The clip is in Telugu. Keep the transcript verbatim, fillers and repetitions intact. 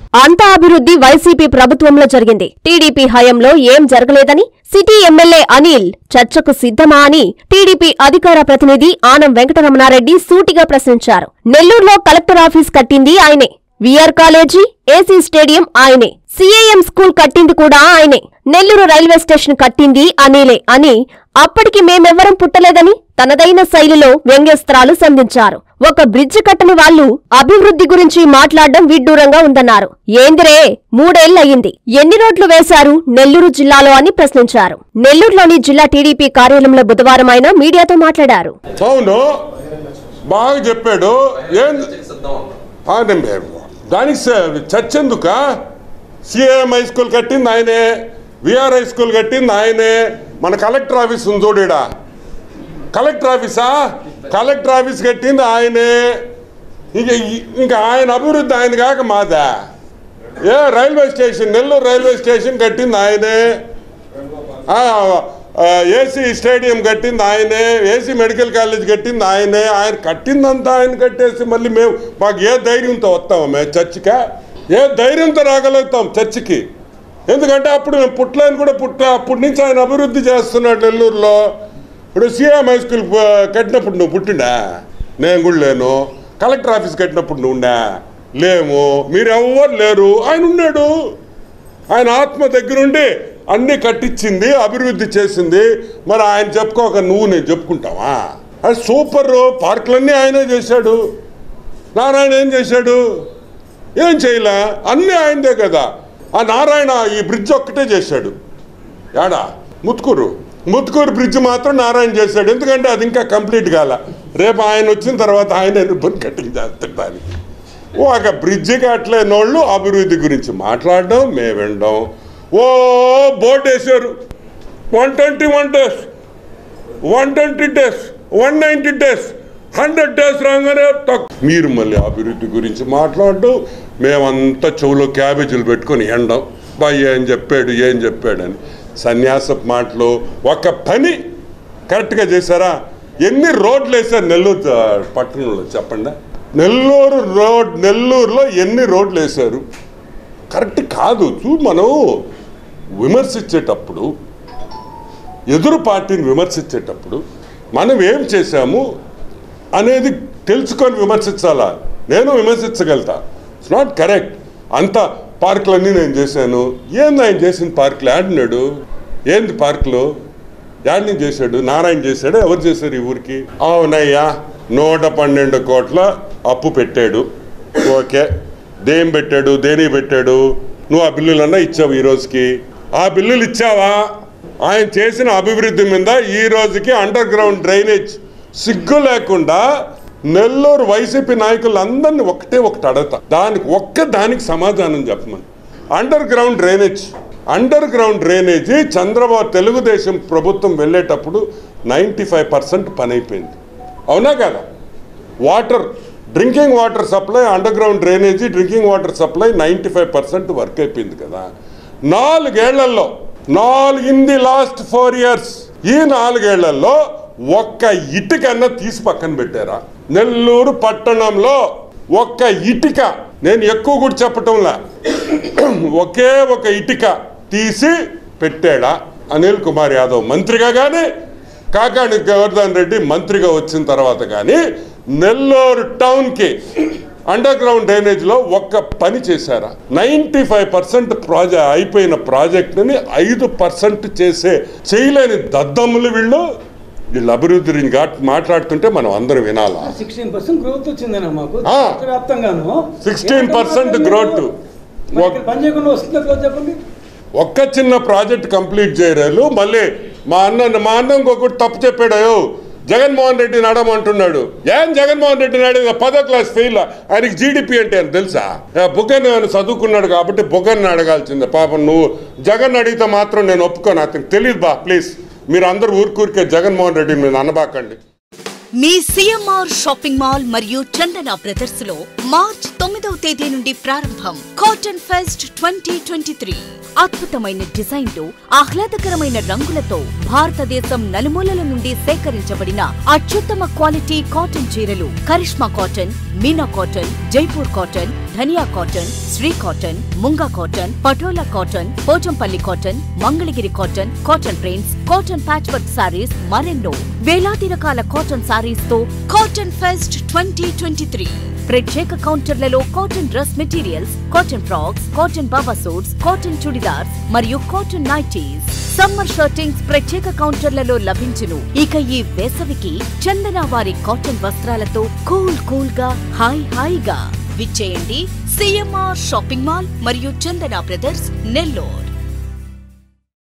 అంతా అభివృద్ధి వైసీపీ ప్రభుత్వంలో జరిగింది. టీడీపీ హయాంలో ఏం జరగలేదని సిటీ ఎమ్మెల్యే అనిల్ చర్చకు సిద్ధమా అని టీడీపీ అధికార ప్రతినిధి ఆనం వెంకటరమణారెడ్డి సూటిగా ప్రశ్నించారు. నెల్లూరులో కలెక్టర్ ఆఫీస్ కట్టింది ఆయనే, విఆర్ కాలేజీ, ఏసీ స్టేడియం ఆయనే, సీఏఎం స్కూల్ కట్టింది కూడా ఆయనే, నెల్లూరు రైల్వే స్టేషన్ కట్టింది అనిలే అని అప్పటికి మేమెవ్వరం పుట్టలేదని తనదైన శైలిలో వ్యంగ్యస్త్రాలు సంధించారు. ఒక బ్రిడ్జి కట్టని వాళ్లు అభివృద్ధి గురించి మాట్లాడడం విడ్డూరంగా ఉందన్నారు. ఏందిరే, మూడేళ్లయ్యింది, ఎన్ని రోడ్లు వేశారు నెల్లూరు జిల్లాలో అని ప్రశ్నించారు. నెల్లూరులోని జిల్లా టీడీపీ కార్యాలయంలో బుధవారం ఆయన మీడియాతో మాట్లాడారు. అవును, బాగా చెప్పాడు. దానికి చర్చ ఎందుక? సిఏఎం హై స్కూల్ కట్టింది ఆయనే, విఆర్ హై స్కూల్ కట్టింది ఆయనే. మన కలెక్టర్ ఆఫీస్ ఉంది చూడడా, కలెక్టర్ ఆఫీసా, కలెక్టర్ ఆఫీస్ కట్టింది ఆయనే. ఇంక ఇంకా ఆయన అభివృద్ధి ఆయన కాక మాదా? ఏ railway station, Nellore railway station కట్టింది ఆయనే, ఏసీ స్టేడియం కట్టింది ఆయనే, ఏసీ మెడికల్ కాలేజ్ కట్టింది ఆయనే. ఆయన కట్టిందంతా ఆయన కట్టేసి మళ్ళీ మేము మాకు ఏ ధైర్యంతో వస్తాము మేము చర్చికా? ఏ ధైర్యంతో రాగలుగుతాం చర్చికి? ఎందుకంటే అప్పుడు మేము పుట్టలేని కూడా పుట్ట అప్పటి నుంచి ఆయన అభివృద్ధి చేస్తున్నాడు నెల్లూరులో. ఇప్పుడు సీఎం హై స్కూల్ కట్టినప్పుడు నువ్వు పుట్టిండా? నేను కూడా లేను. కలెక్టర్ ఆఫీస్ కట్టినప్పుడు నువ్వు ఉండా? లేము. మీరు ఎవరు లేరు. ఆయన ఉన్నాడు. ఆయన ఆత్మ దగ్గరుండి అన్నీ కట్టించింది, అభివృద్ధి చేసింది. మరి ఆయన చెప్పుకోక నువ్వు నేను చెప్పుకుంటావా? అది సూపర్. పార్కులన్నీ ఆయనే చేశాడు. నారాయణ ఏం చేశాడు? ఏం చేయలే. అన్నీ ఆయనదే కదా. ఆ నారాయణ ఈ బ్రిడ్జ్ ఒక్కటే చేశాడు. యాడా? ముత్తుకూరు ముత్తుకూరు బ్రిడ్జ్ మాత్రం నారాయణ చేశాడు. ఎందుకంటే అది ఇంకా కంప్లీట్ కాల. రేపు ఆయన వచ్చిన తర్వాత ఆయన రిబ్బన్ కటింగ్ చేస్తాడు. ఒక బ్రిడ్జి కట్టలేనోళ్ళు అభివృద్ధి గురించి మాట్లాడడం, మేము వినడం. ఓ బోర్డు వేసారు, one twenty one days one twenty days one ninety days hundred days రాగానే మీరు మళ్ళీ అభివృద్ధి గురించి మాట్లాడడం, మేమంతా చెవులో క్యాబేజీలు పెట్టుకొని ఎండం. బా ఏం చెప్పాడు ఏం చెప్పాడని సన్యాసపు మాటలు. ఒక పని కరెక్ట్గా చేశారా? ఎన్ని రోడ్లు వేశారు నెల్లూరు పట్టణంలో చెప్పండి? నెల్లూరు రోడ్ నెల్లూరులో ఎన్ని రోడ్లు వేశారు? కరెక్ట్ కాదు. చూ మనం విమర్శించేటప్పుడు, ఎదురు పార్టీని విమర్శించేటప్పుడు మనం ఏం చేశాము అనేది తెలుసుకొని విమర్శించాలా. నేను విమర్శించగలుగుతా. It's not correct. అంత పార్కులన్నీ నేను చేశాను. ఏంది ఆయన చేసిన పార్కులు? ఆడినాడు. ఏంది పార్కులు? యాడ్ని చేశాడు? నారాయణ చేశాడు. ఎవరు చేశారు ఈ ఊరికి? అవునయ్యా, నూట పన్నెండు కోట్ల అప్పు పెట్టాడు. ఓకే, దేం పెట్టాడు? దేని పెట్టాడు? నువ్వు ఆ బిల్లులన్నా ఇచ్చావు ఈ రోజుకి? ఆ బిల్లులు ఇచ్చావా? ఆయన చేసిన అభివృద్ధి మీద ఈ రోజుకి అండర్ గ్రౌండ్ డ్రైనేజ్ సిగ్గు లేకుండా నెల్లూరు వైసీపీ నాయకులందరినీ ఒకటే ఒకటి అడగతా, దానికి ఒక్క దానికి సమాధానం చెప్పమని. Underground drainage underground drainage Chandrababu Telugu Desam ప్రభుత్వం వెళ్ళేటప్పుడు నైంటీ ఫైవ్ పర్సెంట్ పని అయిపోయింది. అవునా కదా? Water, drinking water supply, underground drainage drinking water supply ninety five percent work అయిపోయింది కదా. నాలుగేళ్లలో నాలుగు in the last four years ఈ నాలుగేళ్లలో ఒక్క ఇటుకన్నా తీసి పక్కన పెట్టారా? నెల్లూరు పట్టణంలో ఒక్క ఇటుక, నేను ఎక్కువ కూడా చెప్పటంలా, ఒకే ఒక ఇటుక తీసి పెట్టాడా అనిల్ కుమార్ యాదవ్ మంత్రిగా కానీ, కాకాణి గోవర్ధన్ రెడ్డి మంత్రిగా వచ్చిన తర్వాత కానీ నెల్లూరు టౌన్కి అండర్ గ్రౌండ్ డ్రైనేజ్లో ఒక్క పని చేశారా? నైంటీ ఫైవ్ పర్సెంట్ ప్రాజెక్ట్ అయిపోయిన ప్రాజెక్టుని ఐదు పర్సెంట్ చేసే చేయలేని దద్దమ్ములు వీళ్ళు. వీళ్ళు అభివృద్ధి గురించి మాట్లాడుతుంటే మనం అందరం వినాలా? సిక్స్టీన్ పర్సెంట్ గ్రోత్ వచ్చిందన్న మాకు వ్యాప్తంగాను. సిక్స్టీన్ పర్సెంట్ గ్రోత్ పని చేయకుండా వస్తుంది చెప్పండి. ఒక్క చిన్న ప్రాజెక్ట్ కంప్లీట్ చేయరాలు. మళ్ళీ మా అన్న మా అన్న ఇంకొకటి తప్పు చెప్పాడు. జగన్మోహన్ రెడ్డి నడమంటున్నాడు. ఏం జగన్మోహన్ రెడ్డి నాడు పదో క్లాస్ ఫెయిల్. ఆయనకి జీడిపి అంటే అని తెలుసా? బుగ్గన్ ఆయన చదువుకున్నాడు కాబట్టి బుగ్గన్ అడగాల్సిందే. పాపం నువ్వు జగన్ అడిగితే మాత్రం నేను ఒప్పుకోను. అతనికి తెలియదు బా. ప్లీజ్ మీరు అందరూ ఊరికూరికే జగన్మోహన్ రెడ్డి మీరు అనబాకండి. మీ సిఎంఆర్ షాపింగ్ మాల్ మరియు చందన బ్రదర్స్ లో మార్చ్ తొమ్మిదవ తేదీ నుండి ప్రారంభం cotton fest twenty twenty three. అద్భుతమైన డిజైన్లు, ఆహ్లాదకరమైన రంగులతో భారతదేశం నలుమూలల నుండి సేకరించబడిన అత్యుత్తమ క్వాలిటీ కాటన్ చీరలు, Karishma cotton, Meena cotton, Jaipur cotton, Dhaniya cotton, Shri cotton, Munga cotton, Patola cotton, Pochampally cotton, Mangalagiri cotton, cotton prints, cotton patch work sarees మరెన్నో వేలాది రకాల కాటన్ సారీస్ తో cotton fest twenty twenty three ప్రత్యేక కౌంటర్లలో cotton dress materials, cotton frocks, cotton baba suits, cotton churidars మరియు కాటన్ నైటీస్, సమ్మర్ షర్టింగ్స్ ప్రత్యేక కౌంటర్లలో లభించును. ఇక ఈ వేసవికి చందన వారి కాటన్ వస్త్రాలతో కూల్ కూల్ గా హాయ్ హాయిగా విచ్చేయండి సిఎంఆర్ షాపింగ్ మాల్ మరియు చందన బ్రదర్స్ నెల్లూరు.